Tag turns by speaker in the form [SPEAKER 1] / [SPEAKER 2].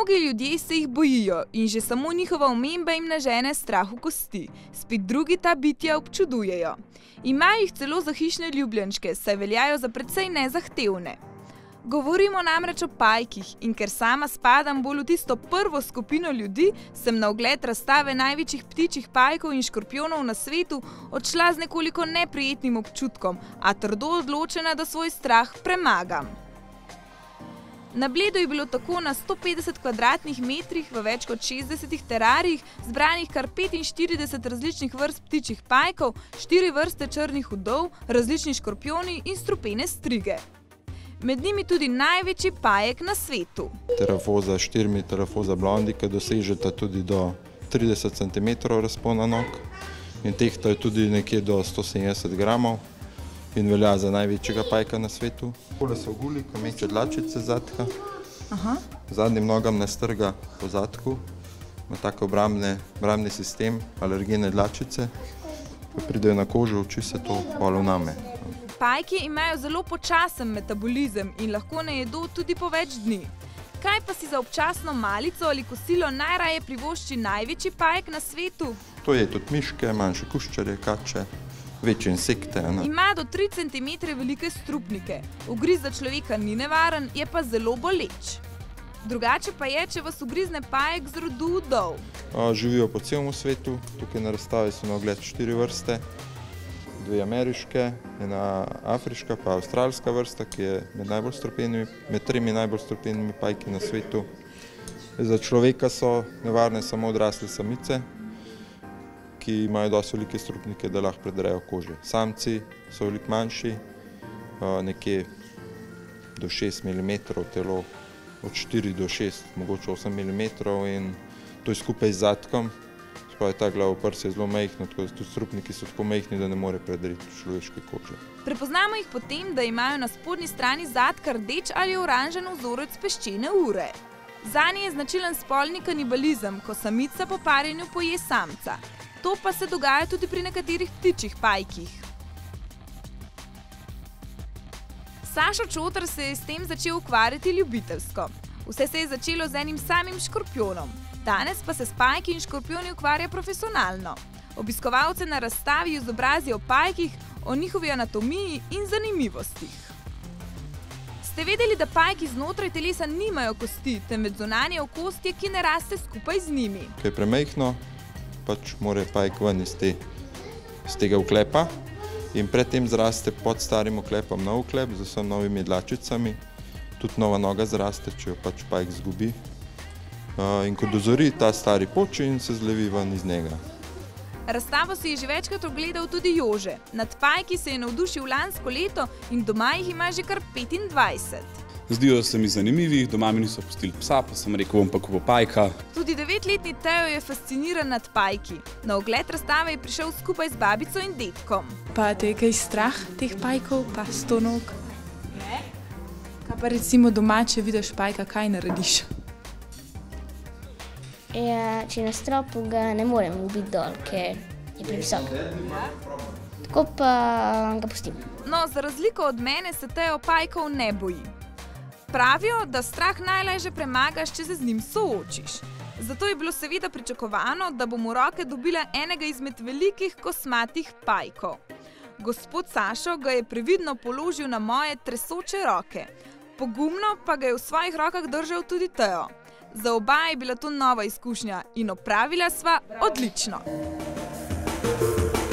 [SPEAKER 1] Mnogi ljudje se jih bojijo in že samo njihova omemba jim nažene strah v kosti, spet drugi ta bitja občudujejo. Imajo jih celo za hišne ljubljenčke, saj veljajo za precej nezahtevne. Govorimo namreč o pajkih in ker sama spadam bolj v tisto prvo skupino ljudi, sem na ogled razstave največjih ptičjih pajkov in škorpionov na svetu odšla z nekoliko neprijetnim občutkom, a trdo odločena, da svoj strah premagam. Na Bledu je bilo tako na 150 kvadratnih metrih v več kot 60 terarijih zbranih kar 45 različnih vrst ptičjih pajkov, 4 vrste črnih udov, različni škorpioni in strupene strige. Med njimi tudi največji pajek na svetu.
[SPEAKER 2] Terafoza 4, terafoza blondi, ki dosežeta tudi do 30 cm razpona nog in tehtajo tudi nekje do 170 gramov in velja za največjega pajka na svetu. Tole so guli, ki meče dlačice z zadka. Zadnjim nogam ne strga po zadku, ima tako obrambni sistem, alergene dlačice, ko pridejo na kožo, oči se to pol vname.
[SPEAKER 1] Pajki imajo zelo počasen metabolizem in lahko ne jedo tudi po več dni. Kaj pa si za občasno malico ali kosilo najraje privošči največji pajek na svetu?
[SPEAKER 2] To je tudi miške, manjše kuščarje, kače, večje insekte.
[SPEAKER 1] Ima do 3 cm velike strupnike. Ugriz za človeka ni nevaren, je pa zelo boleč. Drugače pa je, če vas ugrizne pajek z rodu udov.
[SPEAKER 2] Živijo po celem svetu, tukaj na razstavi so na ogled 4 vrste. 2 ameriške, ena afriška pa avstralska vrsta, ki je med 3 najbolj strupenimi pajki na svetu. Za človeka so nevarne samo odrasle samice, ki imajo dosti velike strupnike, da lahko predrejo kože. Samci so veliko manjši, nekje do 6 mm, telo od 4 do 6, mogoče 8 mm in to je skupaj z zadkom. Ta glavoprs je zelo majhno, tako da tudi strupniki so tako majhni, da ne more predreti človeške kože.
[SPEAKER 1] Prepoznamo jih po tem, da imajo na spodnji strani zadka rdeč ali oranžen vzorec peščene ure. Zanje je značilen spolni kanibalizem, ko samica po parjenju poje samca. To pa se dogaja tudi pri nekaterih ptičjih pajkih. Sašo Čotar se je s tem začel ukvarjati ljubiteljsko. Vse se je začelo z enim samim škorpionom. Danes pa se s pajki in škorpioni ukvarja profesionalno. Obiskovalce na razstavi izobrazi o pajkih, o njihovi anatomiji in zanimivostih. Ste vedeli, da pajki znotraj telesa nimajo kosti, temveč zunanje okostje, ki ne raste skupaj z njimi?
[SPEAKER 2] Ko je premajhno, pač mora pajk ven iz tega oklepa in predtem zraste pod starim oklepom nov oklep z vsemi novimi dlačicami. Tudi nova noga zraste, če jo pač pajk zgubi. In ko dozori, ta stari poči in se zlevi ven iz njega.
[SPEAKER 1] Razstavo si je že večkrat ogledal tudi Jože. Nad pajki se je navdušil lansko leto in doma jih ima že kar 25.
[SPEAKER 3] Zdijo se mi zanimivi, doma mi niso pustili psa, pa sem rekel, bom pa kupil pajka.
[SPEAKER 1] Tudi 9-letni Teo je fasciniran nad pajki. Na ogled razstave je prišel skupaj z babico in dedkom.
[SPEAKER 4] Pa te je kaj strah teh pajkov, pa 100 nog? Ne. Kaj pa recimo doma, če vidiš pajka, kaj narediš?
[SPEAKER 5] Če na stropu ga ne morem ubiti dol, ker je previsok. Tako pa ga pustim.
[SPEAKER 1] No, za razliko od mene se Teo pajkov ne boji. Pravijo, da strah najlažje premagaš, če se z njim soočiš. Zato je bilo seveda pričakovano, da bom v roke dobila enega izmed velikih kosmatih pajkov. Gospod Sašo ga je previdno položil na moje tresoče roke. Pogumno pa ga je v svojih rokah držal tudi Teo. Za oba je bila to nova izkušnja in opravila sva odlično.